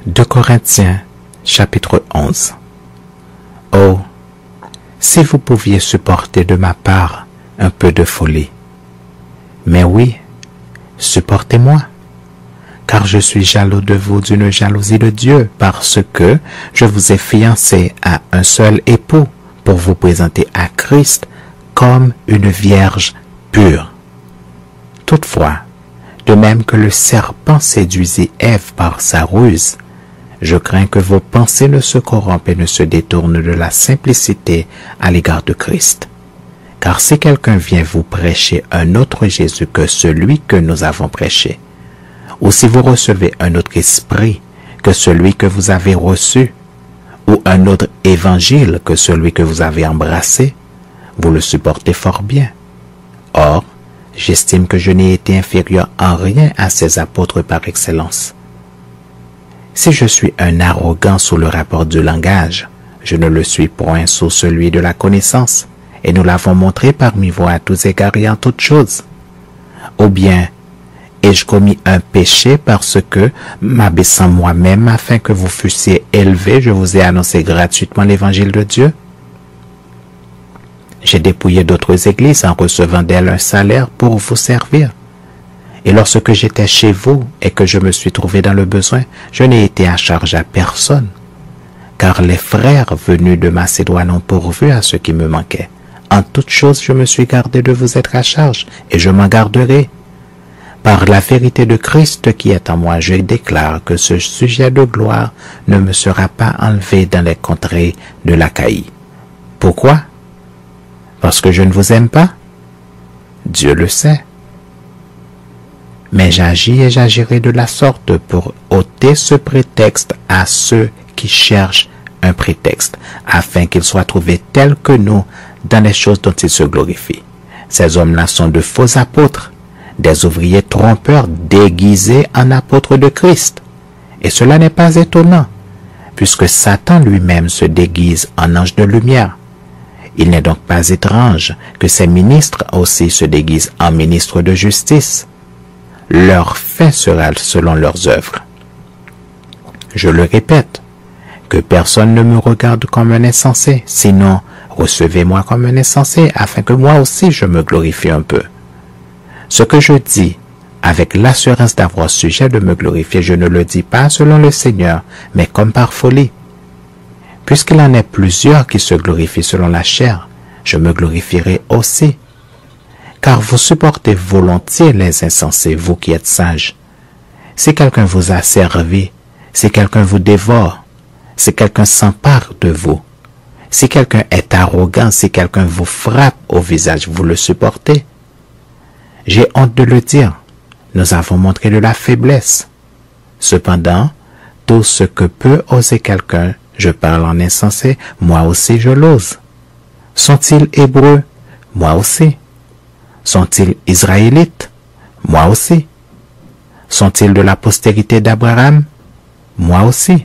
2 Corinthiens, chapitre 11. Oh, si vous pouviez supporter de ma part un peu de folie. Mais oui, supportez-moi, car je suis jaloux de vous d'une jalousie de Dieu, parce que je vous ai fiancé à un seul époux pour vous présenter à Christ comme une vierge pure. Toutefois, de même que le serpent séduisit Ève par sa ruse, je crains que vos pensées ne se corrompent et ne se détournent de la simplicité à l'égard de Christ. Car si quelqu'un vient vous prêcher un autre Jésus que celui que nous avons prêché, ou si vous recevez un autre esprit que celui que vous avez reçu, ou un autre évangile que celui que vous avez embrassé, vous le supportez fort bien. Or, j'estime que je n'ai été inférieur en rien à ces apôtres par excellence. Si je suis un arrogant sous le rapport du langage, je ne le suis point sous celui de la connaissance, et nous l'avons montré parmi vous à tous égards et en toutes choses. Ou bien, ai-je commis un péché parce que, m'abaissant moi-même afin que vous fussiez élevés, je vous ai annoncé gratuitement l'évangile de Dieu? J'ai dépouillé d'autres églises en recevant d'elles un salaire pour vous servir. Et lorsque j'étais chez vous et que je me suis trouvé dans le besoin, je n'ai été à charge à personne, car les frères venus de Macédoine ont pourvu à ce qui me manquait. En toute chose, je me suis gardé de vous être à charge, et je m'en garderai. Par la vérité de Christ qui est en moi, je déclare que ce sujet de gloire ne me sera pas enlevé dans les contrées de l'Achaïe. Pourquoi? Parce que je ne vous aime pas? Dieu le sait. Mais j'agis et j'agirai de la sorte pour ôter ce prétexte à ceux qui cherchent un prétexte, afin qu'ils soient trouvés tels que nous dans les choses dont ils se glorifient. Ces hommes-là sont de faux apôtres, des ouvriers trompeurs déguisés en apôtres de Christ. Et cela n'est pas étonnant, puisque Satan lui-même se déguise en ange de lumière. Il n'est donc pas étrange que ces ministres aussi se déguisent en ministres de justice. Leur fait sera selon leurs œuvres. Je le répète, que personne ne me regarde comme un insensé, sinon recevez-moi comme un insensé, afin que moi aussi je me glorifie un peu. Ce que je dis, avec l'assurance d'avoir sujet de me glorifier, je ne le dis pas selon le Seigneur, mais comme par folie. Puisqu'il en est plusieurs qui se glorifient selon la chair, je me glorifierai aussi. Car vous supportez volontiers les insensés, vous qui êtes sages. Si quelqu'un vous a servi, si quelqu'un vous dévore, si quelqu'un s'empare de vous, si quelqu'un est arrogant, si quelqu'un vous frappe au visage, vous le supportez. J'ai honte de le dire, nous avons montré de la faiblesse. Cependant, tout ce que peut oser quelqu'un, je parle en insensé, moi aussi je l'ose. Sont-ils hébreux? Moi aussi. Sont-ils israélites? Moi aussi. Sont-ils de la postérité d'Abraham? Moi aussi.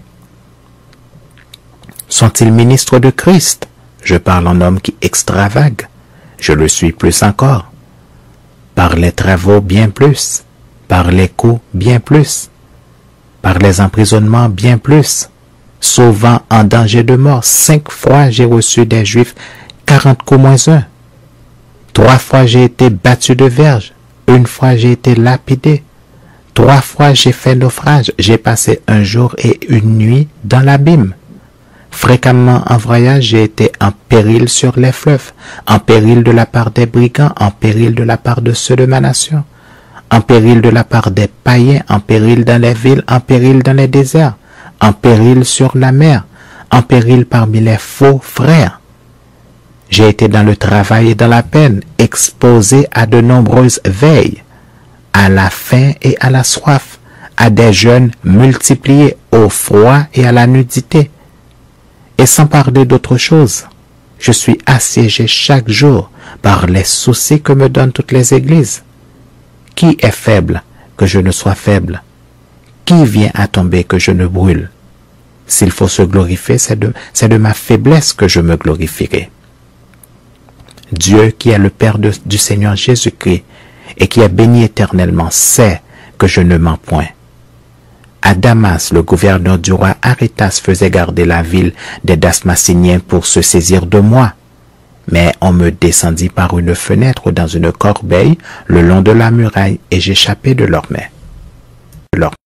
Sont-ils ministres de Christ? Je parle en homme qui extravague. Je le suis plus encore. Par les travaux bien plus. Par les coups bien plus. Par les emprisonnements bien plus. Sauvant en danger de mort. 5 fois j'ai reçu des Juifs 40 coups moins 1. 3 fois j'ai été battu de verge. 1 fois j'ai été lapidé. 3 fois j'ai fait naufrage. J'ai passé 1 jour et 1 nuit dans l'abîme. Fréquemment en voyage, j'ai été en péril sur les fleuves, en péril de la part des brigands, en péril de la part de ceux de ma nation, en péril de la part des païens, en péril dans les villes, en péril dans les déserts, en péril sur la mer, en péril parmi les faux frères. J'ai été dans le travail et dans la peine, exposé à de nombreuses veilles, à la faim et à la soif, à des jeûnes multipliés, au froid et à la nudité. Et sans parler d'autre chose, je suis assiégé chaque jour par les soucis que me donnent toutes les églises. Qui est faible que je ne sois faible? Qui vient à tomber que je ne brûle? S'il faut se glorifier, c'est de ma faiblesse que je me glorifierai. Dieu qui est le Père du Seigneur Jésus-Christ et qui est béni éternellement sait que je ne mens point. À Damas, le gouverneur du roi Arétas faisait garder la ville des Damascéniens pour se saisir de moi. Mais on me descendit par une fenêtre dans une corbeille le long de la muraille et j'échappai de leurs mains.